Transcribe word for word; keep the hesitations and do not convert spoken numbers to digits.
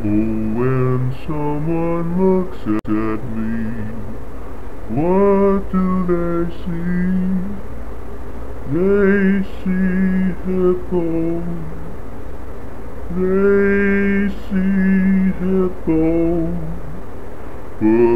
when someone looks at me, what do they see? They see Hippo. They see Hippo. But